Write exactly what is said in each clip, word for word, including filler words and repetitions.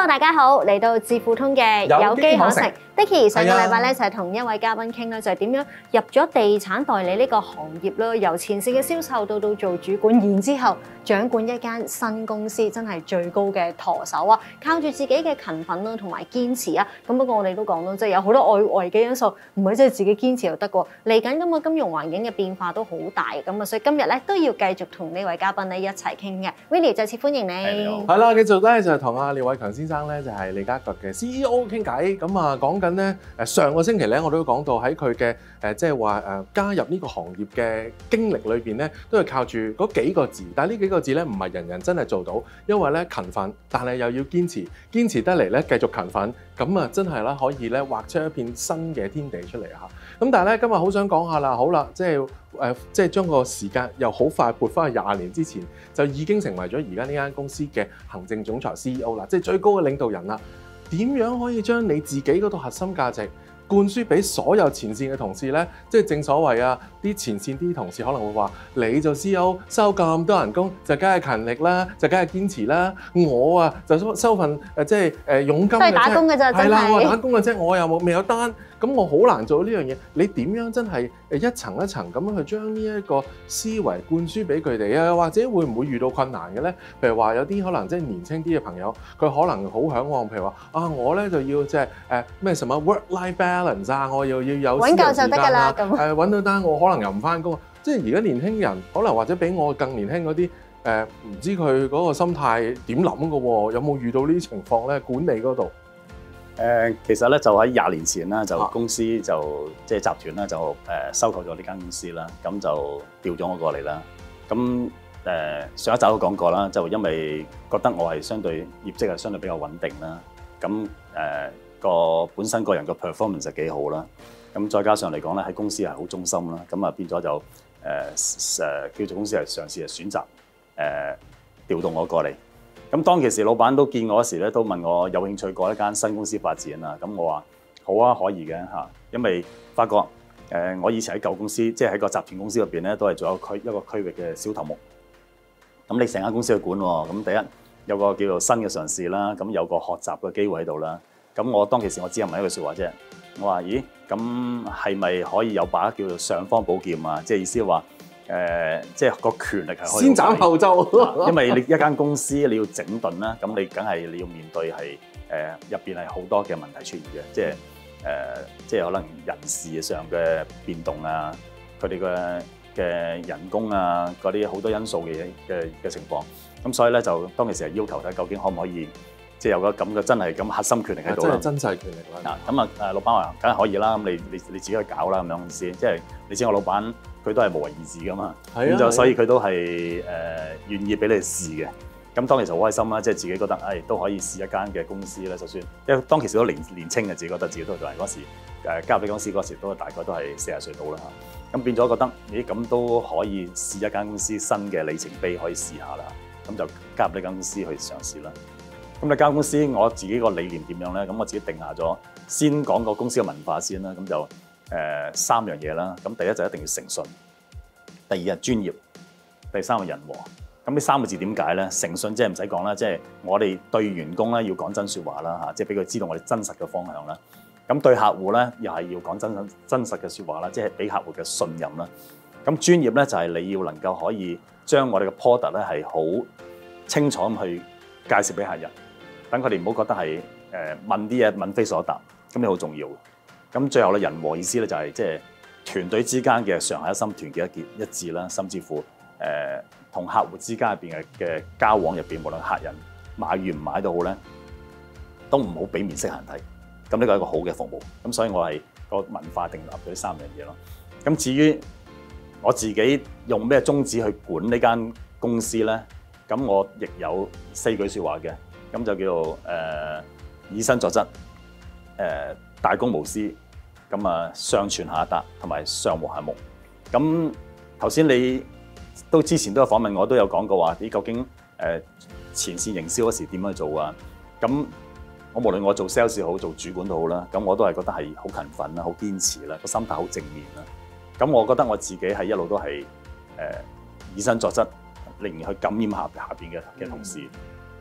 大家好，嚟到智庫通嘅有機可乘 ，Dicky 上個禮拜咧就係同一位嘉賓傾啦，就係點樣入咗地產代理呢個行業啦，由前線嘅銷售到到做主管，然之後掌管一間新公司，真係最高嘅舵手啊！靠住自己嘅勤奮啦，同埋堅持啊！咁不過我哋都講到，即係有好多外圍嘅因素，唔係即係自己堅持就得喎。嚟緊咁個金融環境嘅變化都好大，咁啊，所以今日咧都要繼續同呢位嘉賓咧一齊傾嘅。Willie 再次歡迎你。 係啦，繼續咧就係同阿廖偉強先生咧，就係利嘉閣嘅 C E O 傾偈。咁啊，講緊咧誒上個星期咧，我都講到喺佢嘅誒即係話誒加入呢個行業嘅經歷裏邊咧，都係靠住嗰幾個字。但係呢幾個字咧，唔係人人真係做到，因為咧勤奮，但係又要堅持，堅持得嚟咧繼續勤奮，咁啊真係啦可以咧畫出一片新嘅天地出嚟嚇。咁但係咧今日好想講下啦，好啦，即係誒即係將個時間又好快撥翻去廿年之前，就已經成為咗而家呢間公司嘅行政總裁 C E O 啦，即係最高嘅領導人啦。點樣可以將你自己嗰套核心價值灌輸俾所有前線嘅同事呢？即係正所謂啊，啲前線啲同事可能會話：你做 C E O 收咁多人工，就梗係勤力啦，就梗係堅持啦。我啊就收收份誒即係誒佣金嘅啫， 都係打工嘅咋，真係。 係啦，我係打工嘅啫，我又冇未有單，咁我好難做呢樣嘢。你點樣真係誒一層一層咁樣去將呢一個思維灌輸俾佢哋啊？或者會唔會遇到困難嘅咧？譬如話有啲可能即係年輕啲嘅朋友，佢可能好嚮往，譬如話啊，我咧就要即係誒咩什麼 work-life balance 啊，我又要有揾夠就得㗎啦，咁誒揾到單，我可能又唔翻工。即係而家年輕人可能或者比我更年輕嗰啲誒，唔知佢嗰個心態點諗嘅喎？有冇遇到呢啲情況咧？管理嗰度？ 誒、呃，其實咧就喺廿年前啦，就公司就即係、就是、集團啦，就誒、呃、收購咗呢間公司啦，咁就調咗我過嚟啦。咁誒、呃、上一集都講過啦，就因為覺得我係相對業績係相對比較穩定啦，咁誒個本身個人個 performance 係幾好啦，咁再加上嚟講咧喺公司係好忠心啦，咁啊變咗就誒誒、呃、叫做公司係嘗試係選擇誒、呃、調動我過嚟。咁當其時，老闆都見我嗰時咧，都問我有興趣過一間新公司發展啊。咁我話好啊，可以嘅嚇，因為發覺誒、呃、我以前喺舊公司，即係喺個集團公司入邊咧，都係做一個區一個區域嘅小頭目。咁你成間公司去管喎，咁第一有個叫做新嘅嘗試啦，咁有個學習嘅機會喺度啦。咁我當其時我只係問一句説話啫，我話咦，咁係咪可以有把叫做尚方寶劍啊？即係意思話。誒、呃，即係個權力係可以先斬後奏， 因為你一間公司你要整頓啦，咁你梗係你要面對係誒入邊係好多嘅問題出現嘅，即係誒、呃，即係可能人事上嘅變動啊，佢哋嘅嘅人工啊，嗰啲好多因素嘅嘅嘅情況，咁所以咧就當其時係要求睇究竟可唔可以，即係有個咁嘅真係咁核心權力喺度啦， 真係真實權力啦。 嗱咁啊誒，老闆話梗係可以啦，咁你你你自己去搞啦咁樣先，即係你知我老闆。佢都係無為而治噶嘛，咁就、啊、所以佢都係誒、呃、願意俾你試嘅。咁當其時好開心啦，即係自己覺得誒、哎、都可以試一間嘅公司咧，就算因為當其時都年年青嘅，自己覺得自己都係嗰時誒加入呢間公司嗰時都大概都係四十歲到啦嚇。咁變咗覺得咦咁都可以試一間公司新嘅里程碑可以試下啦。咁就加入呢間公司去嘗試啦。咁呢間公司我自己個理念點樣咧？咁我自己定下咗，先講個公司嘅文化先啦。咁就誒、呃、三樣嘢啦，咁第一就一定要誠信，第二係專業，第三係人和。咁呢三個字點解咧？誠信即係唔使講啦，即係我哋對員工咧要講真説話啦嚇，即係俾佢知道我哋真實嘅方向啦。咁對客戶咧又係要講真真實嘅説話啦，即係俾客戶嘅信任啦。咁專業咧就係你要能夠可以將我哋嘅 product 咧係好清楚咁去介紹俾客人，等佢哋唔好覺得係誒問啲嘢問非所答，咁呢好重要。咁最後咧，人和意思咧就係即係團隊之間嘅上下一心、團結一結一致啦，甚至乎誒同、呃、客戶之間入邊嘅嘅交往入邊，無論客人買與唔買都好咧，都唔好俾面色行睇。咁呢個係一個好嘅服務。咁所以我係個文化定立咗呢三樣嘢咯。咁至於我自己用咩宗旨去管呢間公司咧，咁我亦有四句説話嘅。咁就叫做誒、呃、以身作則，誒、呃。大公無私，咁啊上傳下達，同埋上和諧睦。咁頭先你都之前都有訪問我，都有講過話，咦究竟誒前線營銷嗰時點樣做啊？咁我無論我做 sales 好，做主管都好啦，咁我都係覺得係好勤奮啦，好堅持啦，個心態好正面啦。咁我覺得我自己係一路都係誒、呃、以身作則，令去感染下下邊嘅嘅同事。咁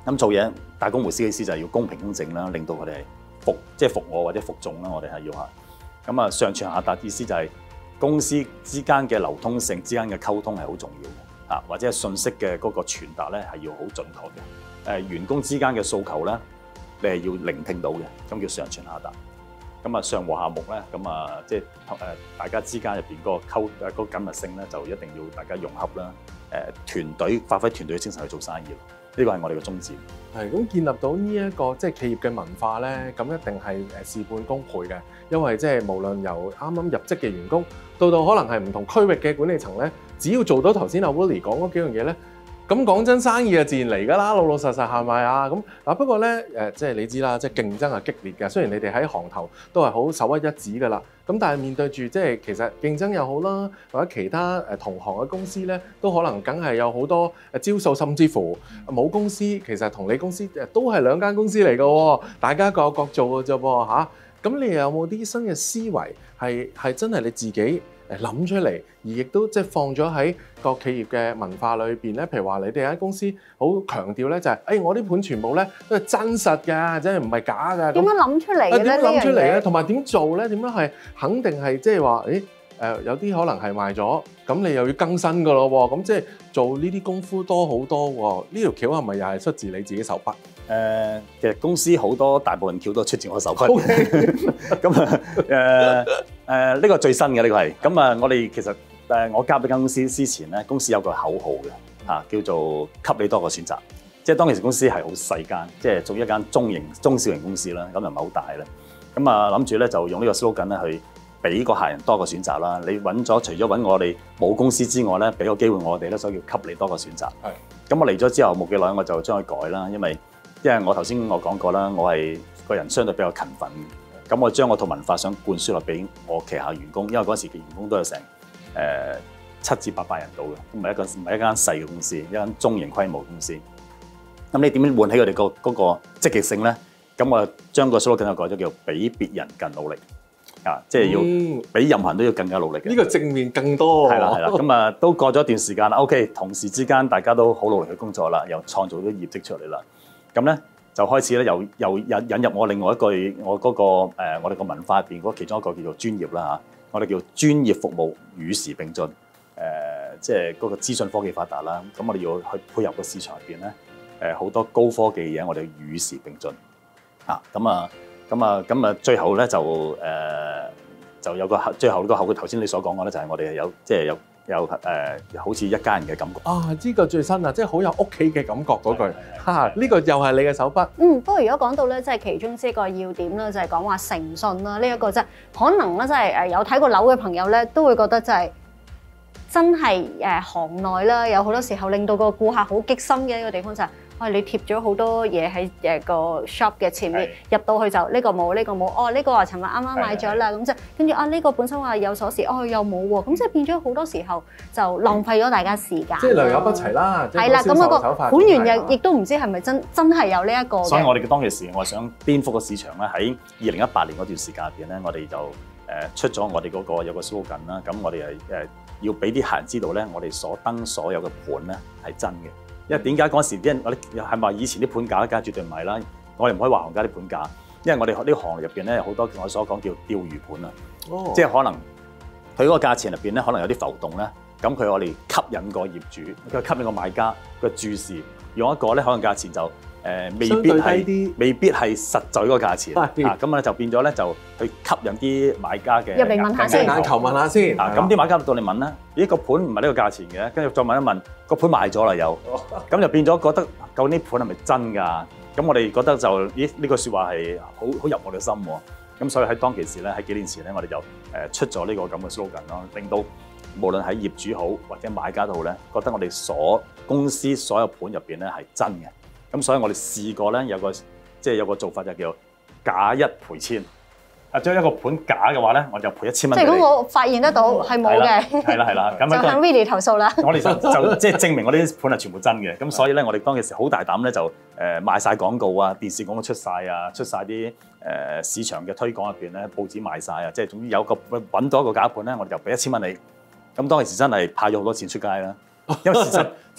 咁做嘢大公無私嘅意思就係要公平公正啦，令到佢哋係服即係服我或者服眾啦，我哋係要嚇。咁啊上傳下達意思就係公司之間嘅流通性之間嘅溝通係好重要嘅啊，或者係信息嘅嗰個傳達咧係要好準確嘅。誒員工之間嘅訴求咧，你係要聆聽到嘅，咁叫上傳下達。咁啊上和下木咧，咁啊即係誒大家之間入邊嗰個溝誒嗰個緊密性咧，就一定要大家融合啦。誒團隊發揮團隊嘅精神去做生意，呢個係我哋嘅宗旨。 係咁建立到呢一個即係企業嘅文化咧，咁一定係誒事半功倍嘅，因為即係無論由啱啱入職嘅員工，到到可能係唔同區域嘅管理層咧，只要做到頭先阿 Willie 講嗰幾樣嘢咧。咁講真，生意就自然嚟㗎啦，老老實實係咪啊？咁嗱不過咧，誒即係你知啦，即係競爭係激烈嘅。雖然你哋喺行頭都係好首屈一指㗎啦，咁但係面對住即係其實競爭又好啦，或者其他誒同行嘅公司咧，都可能梗係有好多誒招數，甚至乎冇公司其實同你公司誒都係兩間公司嚟㗎喎，大家各有各做㗎啫噃嚇。咁你有冇啲新嘅思維係係真係你自己誒諗出嚟，而亦都即係放咗喺個企業嘅文化裏邊咧？譬如話你哋喺公司好強調咧，就係誒我啲盤全部咧都係真實㗎，即係唔係假㗎。 點樣諗出嚟嘅咧？ 點諗出嚟咧？同埋點做咧？點樣係肯定係即係話誒誒有啲可能係賣咗，咁你又要更新㗎咯喎。咁即係做呢啲功夫多好多喎。呢條橋係咪又係出自你自己手筆？ 誒、呃，其實公司好多大部分橋都出自我手筆。咁啊誒誒，呢個最新嘅呢個係。咁啊，我哋其實誒我加入呢間公司之前咧，公司有個口號嘅嚇，叫做給你多個選擇。即係當其時公司係好細間，即係做一間中型、中小型公司啦，咁又唔係好大咧。咁啊諗住咧就用呢個 slogan 咧去俾個客人多個選擇啦。你揾咗除咗揾我哋冇公司之外咧，俾個機會我哋咧，所以叫給你多個選擇。係。咁我嚟咗之後冇幾耐，我就將佢改啦，因為因為我頭先我講過啦，我係個人相對比較勤奮，咁我將我套文化想灌輸落俾我旗下員工，因為嗰時嘅員工都有成誒七至八百人到嘅，唔係一個唔係一間細嘅公司，一間中型規模公司。咁你點樣喚起佢哋個嗰個積極性咧？咁我將個 slogan 又改咗叫比別人更努力啊，即係要比任何人都要更加努力嘅。 呢、嗯這個正面更多。係啦係啦，咁啊都過咗一段時間啦。OK， 同事之間大家都好努力去工作啦，又創造咗業績出嚟啦。咁咧就開始咧，又又引引入我另外一句，我嗰、那個誒、呃，我哋個文化入邊嗰其中一個叫做專業啦嚇，我哋叫專業服務與時並進，誒、呃，即係嗰個資訊科技發達啦，咁我哋要去配合個市場入邊咧，誒、呃，好多高科技嘅嘢，我哋與時並進，啊，咁啊，咁啊，咁啊，最後咧就誒、呃，就有個最後呢個後，頭先你所講嘅咧，就係我哋係有即係、就是、有。有誒、呃，好似一家人嘅感覺啊！呢、這個最新啊，即係好有屋企嘅感覺嗰句嚇，呢、這個又係你嘅手筆。 嗯，不過如果講到咧，即係其中之一個要點啦，就係講話誠信啦。呢、這、一個即係可能咧，即係誒有睇過樓嘅朋友咧，都會覺得就係真係誒行內啦，有好多時候令到個顧客好激心嘅一個地方就係、是。喂、哎，你貼咗好多嘢喺誒個 shop 嘅前面，入到去就呢個冇，呢個冇。哦，呢個話尋日啱啱買咗啦，咁即係跟住啊，呢個本身話有鎖匙，哦又冇喎，咁即係變咗好多時候就浪費咗大家時間。即係良莠不齊啦。 係啦，咁嗰個盤源又亦都唔知係咪真真係有呢一個。 所以我哋嘅當其時，我想顛覆個市場咧，喺二零一八年嗰段時間入邊咧，我哋就誒出咗我哋嗰個有個 slogan 啦。咁我哋係誒要俾啲客人知道咧，我哋所登所有嘅盤咧係真嘅。因為點解嗰時啲人我哋係咪以前啲盤價咧？梗係絕對唔係啦。我哋唔可以話行家啲盤價，因為我哋呢行入邊咧好多我所講叫釣魚盤啊，哦、即係可能佢嗰個價錢入邊咧可能有啲浮動咧，咁佢我哋吸引個業主，佢吸引個買家個注視，用一個咧可能價錢就誒、呃、未必係未必係實在嗰個價錢啊，咁啊就變咗咧就去吸引啲買家嘅入嚟問下先， 眼球問下先啊，咁啲買家到你問啦，咦個盤唔係呢個價錢嘅，跟住再問一問個盤賣咗啦又，咁就變咗覺得究竟啲盤係咪真㗎？咁我哋覺得就咦呢句説話係好好入我哋心喎，咁所以喺當其時咧喺幾年前咧我哋就誒出咗呢個咁嘅 slogan 咯，令到無論喺業主好或者買家都好咧，覺得我哋所公司所有盤入邊咧係真嘅。咁所以我哋試過咧有個即係有個做法就叫假一賠千，啊將一個盤假嘅話咧，我就賠一千蚊。即係如果我發現得到係冇嘅， 係啦係啦，咁就向 Willie 投訴啦。 我哋就就即係證明我啲盤係全部真嘅。咁所以咧，我哋當其時好大膽咧，就誒賣晒廣告啊，電視廣告出晒啊，出晒啲誒市場嘅推廣入邊咧，報紙賣晒啊，即係總之有個揾到一個假盤咧，我哋就俾一千蚊你。咁當其時真係派咗好多錢出街啦。因為事實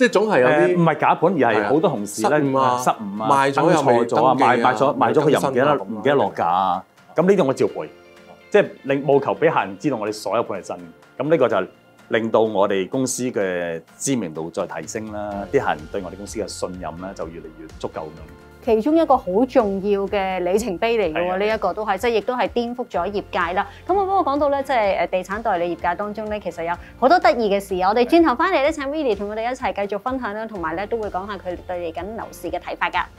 即係總係有啲唔係假盤，而係好多同事咧失誤啊， 失誤啊， 賣咗又錯咗啊，賣賣咗賣咗佢又唔記得唔唔記得落價啊。咁呢啲我照賠，即係令務求俾客人知道我哋所有盤係真嘅。咁呢個就係令到我哋公司嘅知名度再提升啦，啲客人對我哋公司嘅信任咧就越嚟越足夠咁樣。 其中一個好重要嘅里程碑嚟嘅喎，呢一個都係即係亦都係顛覆咗業界啦。咁我不過講到咧，即係誒地產代理業界當中咧，其實有好多得意嘅事。我哋轉頭翻嚟咧，請 Willie 同我哋一齊繼續分享啦，同埋咧都會講下佢對嚟緊樓市嘅睇法㗎。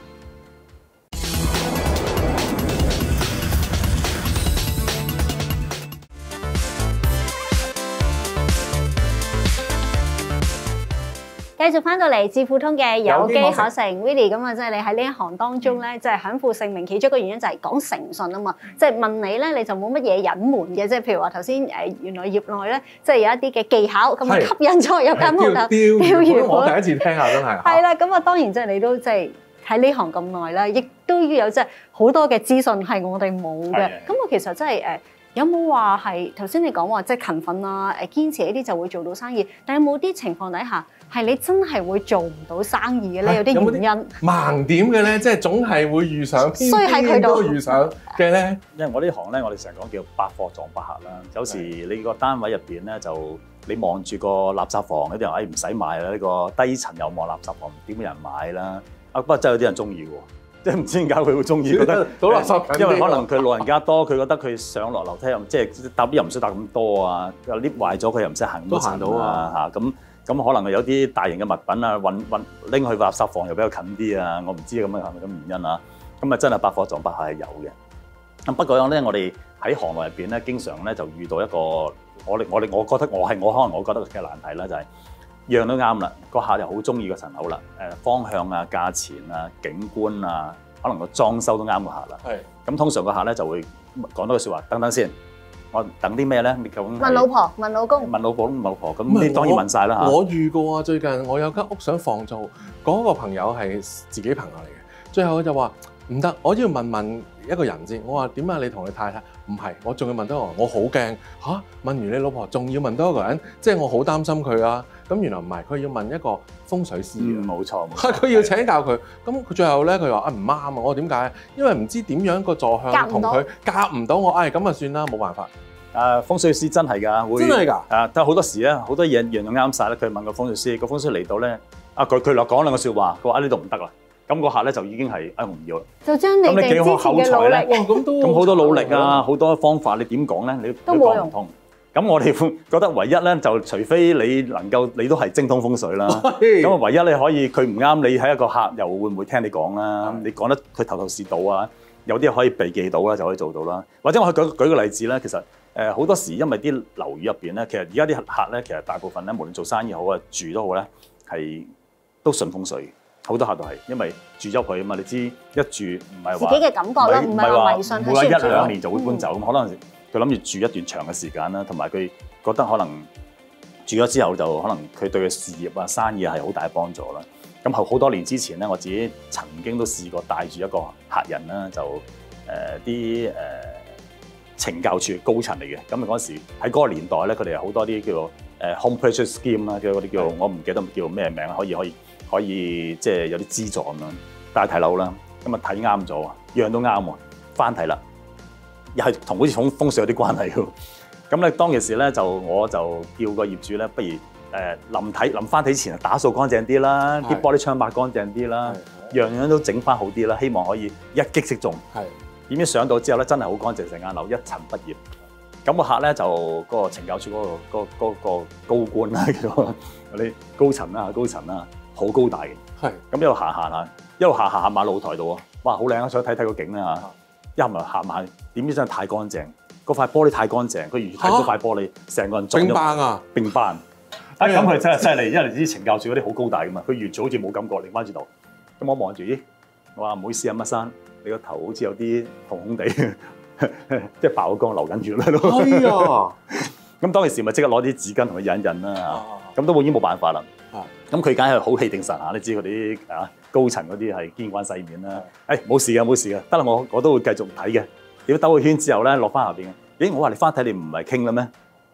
繼續翻到嚟致富通嘅有機可乘 Willie， 咁啊，即係你喺呢一行當中咧，即係享負盛名，其中一個原因就係講誠信啊嘛。即係問你咧，你就冇乜嘢隱瞞嘅，即係譬如話頭先誒，原來業內咧，即係有一啲嘅技巧，咁啊吸引咗入間鋪頭釣魚盤。 我第一次聽下，真係。 係啦，咁啊，當然即係你都即係喺呢行咁耐啦，亦都要有即係好多嘅資訊係我哋冇嘅。咁我其實真係誒。有冇話係頭先你講話即係勤奮啊、誒堅持呢啲就會做到生意？但有冇啲情況底下係你真係會做唔到生意嘅咧？有啲原因盲點嘅咧，即係總係會遇上， 衰喺佢度遇上嘅咧。 因為我呢行咧，我哋成日講叫百貨撞百客啦。有時你個單位入邊咧，就你望住個垃圾房，有啲人誒唔使買啦，呢個低層又望垃圾房，點會有人買啦？啊，不過真係有啲人中意喎。即係唔知點解佢會中意，覺得倒垃圾， 因為可能佢老人家多，佢覺得佢上落樓梯又即係搭 lift 又唔使搭咁多啊，有 lift 壞咗佢又唔使行咁行到啊嚇，咁咁可能有啲大型嘅物品啊，運運拎去垃圾房又比較近啲啊，我唔知咁樣係咪咁原因啊？咁啊真係百貨撞百客係有嘅。咁不過咧，我哋喺行內入邊咧，經常咧就遇到一個我哋我哋我覺得我係我可能我覺得嘅難題啦，就係、是。樣都啱啦，個客又好中意個層樓啦，誒方向啊、價錢啊、景觀啊，可能個裝修都啱個客啦。係。咁通常個客咧就會講多句説話，等等先，我等啲咩咧？你究竟問老婆、問老公、 問老婆、問老婆，咁你當然問晒啦嚇。 我遇過啊，最近我有間屋想放租，嗰、那個朋友係自己朋友嚟嘅，最後佢就話唔得，我要問問一個人先。我話點解你同你太太？唔係，我仲要問多個人，我好驚嚇。問完你老婆，仲要問多一個人，即係我好擔心佢啊。咁原來唔係，佢要問一個風水師嘅， 冇、嗯、錯。 係佢要請教佢。咁佢最後咧，佢話啊唔啱啊！我點解？因為唔知點樣個坐向同佢夾唔到我。唉，咁啊算啦，冇辦法。 誒風水師真係㗎，會真係㗎。 誒，但係好多時咧，好多嘢樣樣啱晒咧。佢問個風水師，個風水嚟到咧，啊佢佢落講兩個説話，佢話啊呢度唔得啦。咁個客咧就已經係啊我唔要啦。 就將你哋之前嘅努力， 咁都咁好多努力啊，好多方法，你點講咧？你都講唔通。咁我哋覺得唯一咧，就除非你能夠，你都係精通風水啦。咁啊，唯一你可以，佢唔啱你喺一個客，又會唔會聽你講啦？你講得佢頭頭是道啊，有啲可以避忌到啦，就可以做到啦。或者我舉舉個例子咧，其實誒好、呃、多時因為啲樓宇入邊咧，其實而家啲客咧，其實大部分咧，無論做生意好啊，住都好咧，係都信風水。好多客都係，因為住咗佢啊嘛，你知一住唔係話自己嘅感覺啦，唔係話迷信， 唔會話一兩年就會搬走，咁、嗯、可能佢諗住住一段長嘅時間啦，同埋佢覺得可能住咗之後就可能佢對佢事業啊、生意係好大幫助啦。咁好好多年之前咧，我自己曾經都試過帶住一個客人啦，就誒啲誒懲教處高層嚟嘅。咁嗰時喺嗰個年代咧，佢哋有好多啲叫做誒 home purchase scheme 啦，叫嗰啲叫我唔記得叫咩名，可以可以。可以即係有啲資助咁樣，帶睇樓啦，咁啊睇啱咗，樣都啱喎，翻睇啦，又係同好似同風水有啲關係喎。咁咧當其時咧就我就叫個業主咧，不如誒臨睇臨翻睇前打掃乾淨啲啦，啲玻璃窗抹乾淨啲啦，樣樣都整翻好啲啦，希望可以一擊即中。係點知上到之後咧，真係好乾淨，成間樓一塵不染。咁個客咧就嗰個懲教處嗰個嗰嗰個高官啦，叫嗰啲高層啦，高層啦。好高大嘅，係咁一路行行下，一路行行行馬露台度喎，哇好靚啊！想睇睇個景啦嚇，一行行下，點知真係太乾淨，嗰塊玻璃太乾淨，佢越睇嗰塊玻璃，成個人撞咗冰斑啊！冰斑啊！咁佢真係犀利，因為你知懲教處嗰啲好高大噶嘛，佢越做好似冇感覺，擰翻轉頭，咁我望住，咦，我話唔好意思啊，乜生，你個頭好似有啲紅紅地，即係爆光流緊血啦都。係啊！咁當其時咪即刻攞啲紙巾同佢印印啦，咁都已經冇辦法啦。咁佢梗係好氣定神嚇，你知佢啲啊高層嗰啲係見慣世面啦。誒冇事嘅冇事嘅，得啦我我都會繼續睇嘅。點兜個圈之後咧落翻下邊嘅，咦我話你翻睇你唔係傾啦咩？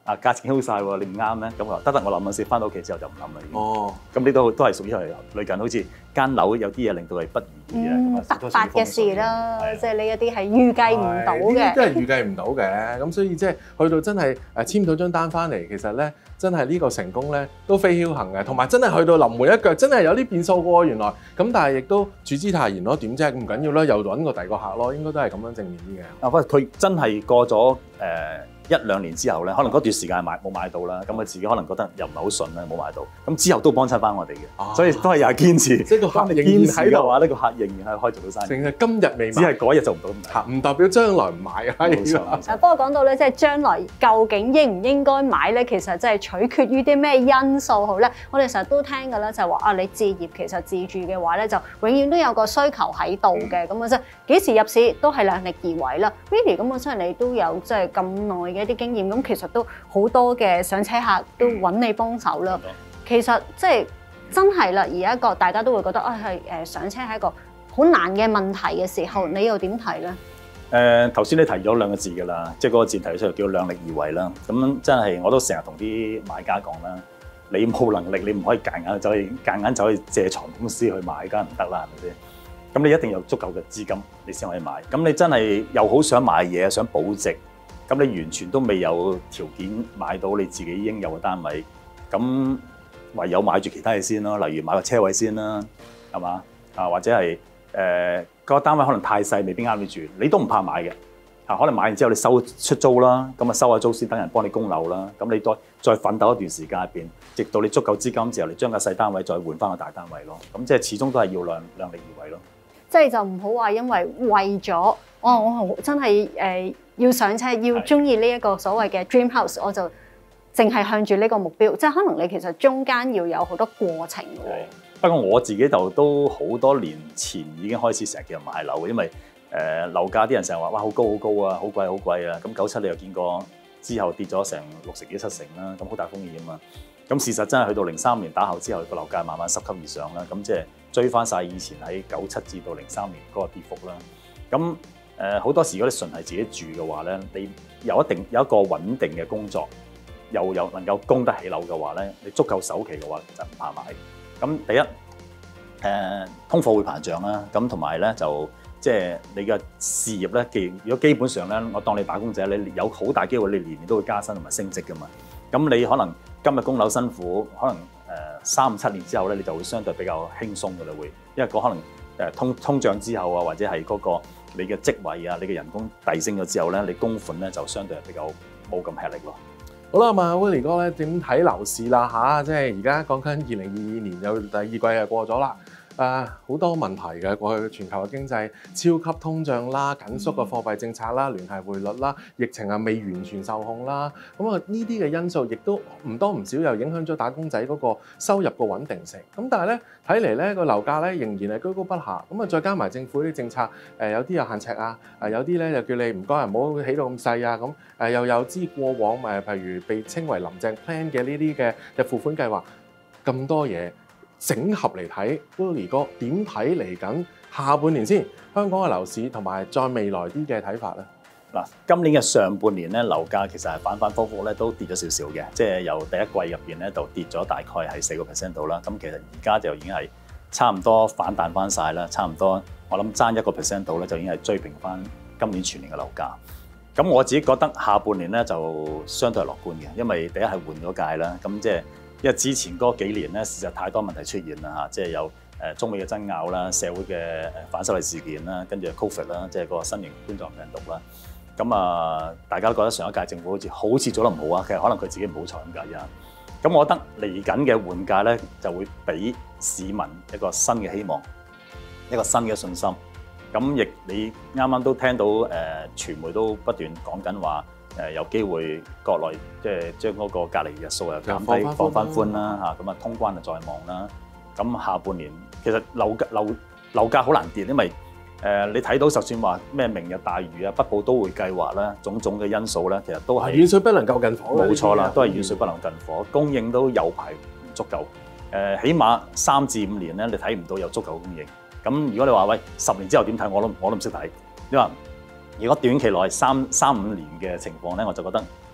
啊價錢好晒喎，你唔啱咩？咁我話得得，我諗下先，翻到屋企之後就唔諗啦。 哦， 咁呢都都係屬於係類近，好似間樓有啲嘢令到你不如意啊， 嗯，突發嘅事啦，即係呢一啲係預計唔到嘅， 呢啲真係預計唔到嘅。咁所以即係去到真係誒簽到張單翻嚟，其實咧真係呢個成功咧都非僥倖嘅，同埋真係去到臨門一腳，真係有啲變數嘅喎原來。咁但係亦都處之泰然咯，點啫？唔緊要啦，又揾個第二個客咯，應該都係咁樣正面啲嘅。 啊，不過佢真係過咗誒。呃一兩年之後咧，可能嗰段時間買冇買到啦，咁佢自己可能覺得又唔係好順啦，冇買到。咁之後都幫襯翻我哋嘅， 啊、所以都係又係堅持。 即係個客仍然喺度嘅話，呢個客仍然係開做到生意。 淨係今日未買， 只係嗰日做唔到咁解，唔代表將來唔買啊。冇錯。 誒，不過講到咧，即係將來究竟應唔應該買咧，其實真係取決於啲咩因素好咧。我哋成日都聽㗎啦，就係話啊，你置業其實自住嘅話咧，就永遠都有個需求喺度嘅。咁啊，即係幾時入市都係量力而為啦。Willie，咁我相信你都有即係咁耐嘅一啲經驗，咁其實都好多嘅上車客都揾你幫手啦。其實即係真係啦，而家個大家都會覺得啊，係誒上車係一個好難嘅問題嘅時候，你又點睇咧？ 誒頭先你提咗兩個字㗎啦，即係嗰個字提出嚟叫量力而為啦。咁真係我都成日同啲買家講啦，你冇能力，你唔可以夾硬走去夾硬走去借床公司去買，梗係唔得啦，係咪先？咁你一定有足夠嘅資金，你先可以買。咁你真係又好想買嘢，想保值。咁你完全都未有條件買到你自己應有嘅單位，咁唯有買住其他嘢先咯，例如買個車位先啦，係嘛？啊或者係誒個單位可能太細，未必啱你住，你都唔怕買嘅。啊可能買完之後你收出租啦，咁啊收下租先，等人幫你供樓啦。咁你再再奮鬥一段時間入邊，直到你足夠資金之後，你將個細單位再換翻個大單位咯。咁即係始終都係要量量力而為咯。 即係就唔好話因為為咗哦，我真係誒。呃要上車，要中意呢一個所謂嘅 dream house，我就淨係向住呢個目標。即係可能你其實中間要有好多過程喎。 不過我自己就都好多年前已經開始成日叫人買樓，因為誒、呃、樓價啲人成日話哇好高好高啊，好貴好貴啊。咁九七你又見過之後跌咗成六成幾七成啦，咁好大風險啊。咁事實真係去到零三年打後之後，個樓價慢慢十級以上啦。咁即係追翻晒以前喺九七至到零三年嗰個跌幅啦。咁誒好多時，如果你純係自己住嘅話咧，你有一定有一個穩定嘅工作，又有能夠供得起樓嘅話咧，你足夠首期嘅話就唔怕買。咁第一誒、呃、通貨會膨脹啦，咁同埋咧就即係你嘅事業咧，既如果基本上咧，我當你打工仔，你有好大機會你年年都會加薪同埋升職噶嘛。咁你可能今日供樓辛苦，可能誒三五七年之後咧，你就會相對比較輕鬆噶啦會，因為個可能誒通通脹之後啊，或者係嗰、那個。你嘅職位啊，你嘅人工遞升咗之後咧，你供款咧就相對係比較冇咁吃力咯。 好啦，問下 Willie 哥咧點睇樓市啦嚇，即係而家講緊二零二二年有第二季就過咗啦。誒、呃、好多問題嘅，過去全球嘅經濟超級通脹啦、緊縮嘅貨幣政策啦、聯繫匯率啦、疫情啊未完全受控啦，咁啊呢啲嘅因素亦都唔多唔少又影響咗打工仔嗰個收入個穩定性。咁但係咧睇嚟咧個樓價咧仍然係居高不下。咁啊再加埋政府啲政策，誒、呃、有啲有限尺啊，誒有啲咧就叫你唔該唔好起到咁細啊，咁誒又有知過往誒譬如被稱為林鄭 plan 嘅呢啲嘅嘅付款計劃咁多嘢。整合嚟睇 ，Willie 哥點睇嚟緊下半年先香港嘅樓市同埋再未來啲嘅睇法咧？ 嗱，今年嘅上半年咧樓價其實係反反覆覆咧都跌咗少少嘅，即係由第一季入邊咧就跌咗大概係四個 percent 度啦。咁其實而家就已經係差唔多反彈翻晒啦，差唔多我諗爭一個 percent 度咧就已經係追平翻今年全年嘅樓價。咁我自己覺得下半年咧就相對係樂觀嘅，因為第一係換咗屆啦，咁即係。因為之前嗰幾年咧，事實太多問題出現啦嚇，即係有誒中美嘅爭拗啦、社會嘅誒反修例事件啦，跟住 Covid 啦，即係個新型冠狀病毒啦。咁啊，大家都覺得上一屆政府好似好似做得唔好啊，其實可能佢自己唔好彩咁解啫。咁我覺得嚟緊嘅換屆咧，就會俾市民一個新嘅希望，一個新嘅信心。咁亦你啱啱都聽到誒、呃，傳媒都不斷講緊話。誒有機會國內即係將嗰個隔離日數又減低放翻寬啦嚇，咁啊通關就在望啦。咁下半年其實樓樓樓價好難跌，因為誒、呃、你睇到就算話咩明日大嶼啊、北部都會計劃啦，種種嘅因素咧，其實都係遠水不能夠近火。 冇錯啦，都係遠水不能近火，供應都有排唔足夠。誒、呃，起碼三至五年咧，你睇唔到有足夠供應。咁如果你話喂十年之後點睇，我都我都唔識睇，因為如果短期內三三五年嘅情況咧，我就覺得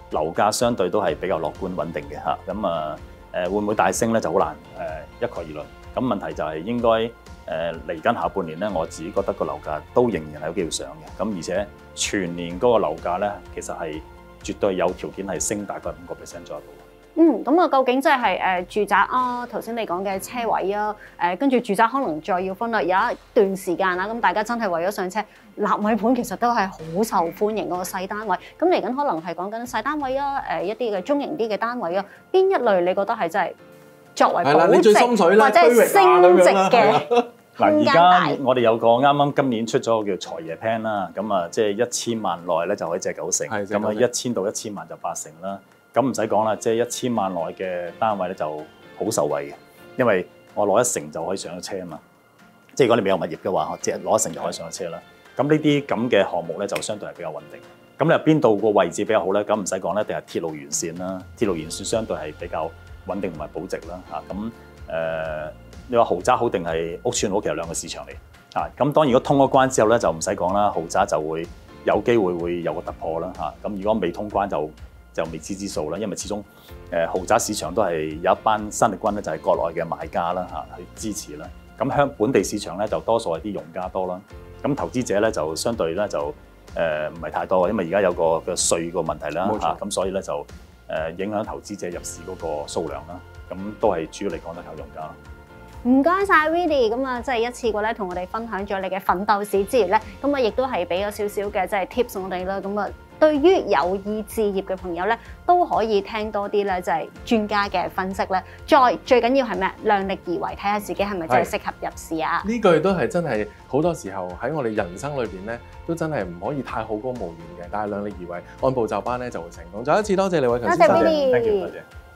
樓價相對都係比較樂觀穩定嘅嚇。咁啊誒會唔會大升咧就好難誒、呃、一概而論。咁問題就係應該誒嚟緊下半年咧，我自己覺得個樓價都仍然係有機會上嘅。咁而且全年嗰個樓價咧，其實係絕對有條件係升大概五個 percent 左右。 嗯，咁啊，究竟即係誒住宅啊，頭先你講嘅車位啊，誒跟住住宅可能再要分啦，有一段時間啦，咁大家真係為咗上車，納米盤其實都係好受歡迎嗰個細單位。咁嚟緊可能係講緊細單位啊，誒一啲嘅中型啲嘅單位啊，邊一類你覺得係真係作為保值或者係升值嘅？ 嗱，而家我哋有個啱啱今年出咗個叫財爺 plan 啦，咁啊即係一千萬內咧就可以借九成，咁啊一千到一千萬就八成啦。咁唔使講啦，即係一千萬內嘅單位咧就好受惠嘅，因為我攞一成就可以上咗車啊嘛。即係如果你未有物業嘅話，即係攞一成就可以上咗車啦。咁呢啲咁嘅項目咧就相對係比較穩定。咁你話邊度個位置比較好咧？咁唔使講咧，一定係鐵路沿線啦。鐵路沿線相對係比較穩定同埋保值啦。嚇咁誒，你話豪宅好定係屋邨好，其實兩個市場嚟。嚇咁當然如果通咗關之後咧，就唔使講啦，豪宅就會有機會會有個突破啦。嚇咁如果未通關就就未知之數啦，因為始終誒、呃、豪宅市場都係有一班新力軍咧，就係國內嘅買家啦嚇去支持啦。咁香本地市場咧就多數係啲用家多啦。咁投資者咧就相對咧就誒唔係太多，因為而家有個嘅稅個問題啦嚇，咁所以咧就誒、呃、影響投資者入市嗰個數量啦。咁都係主要嚟講都靠用家。 唔該晒 Willie， 咁啊，即係一次過咧，同我哋分享咗你嘅奮鬥史之餘咧，咁啊，亦都係俾咗少少嘅即係 tips 我哋啦。咁啊，對於有意置業嘅朋友咧，都可以聽多啲咧，就係專家嘅分析咧。再最緊要係咩？量力而為，睇下自己係咪真係適合入市啊？ 呢句都係真係好多時候喺我哋人生裏邊咧，都真係唔可以太好高騖遠嘅。但係量力而為，按部就班咧就會成功。再一次多謝李偉強先生， 多謝 Willie， 多謝。多謝。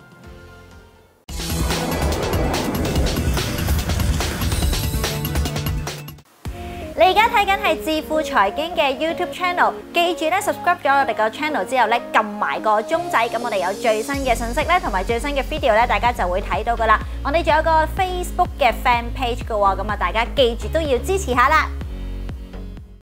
你而家睇緊係致富財經嘅 YouTube channel， 記住咧 subscribe 咗我哋個 channel 之後咧，撳埋個鐘仔，咁我哋有最新嘅信息咧，同埋最新嘅 video 咧，大家就會睇到噶啦。我哋仲有個 Facebook 嘅 fan page 噶喎，咁啊大家記住都要支持下啦。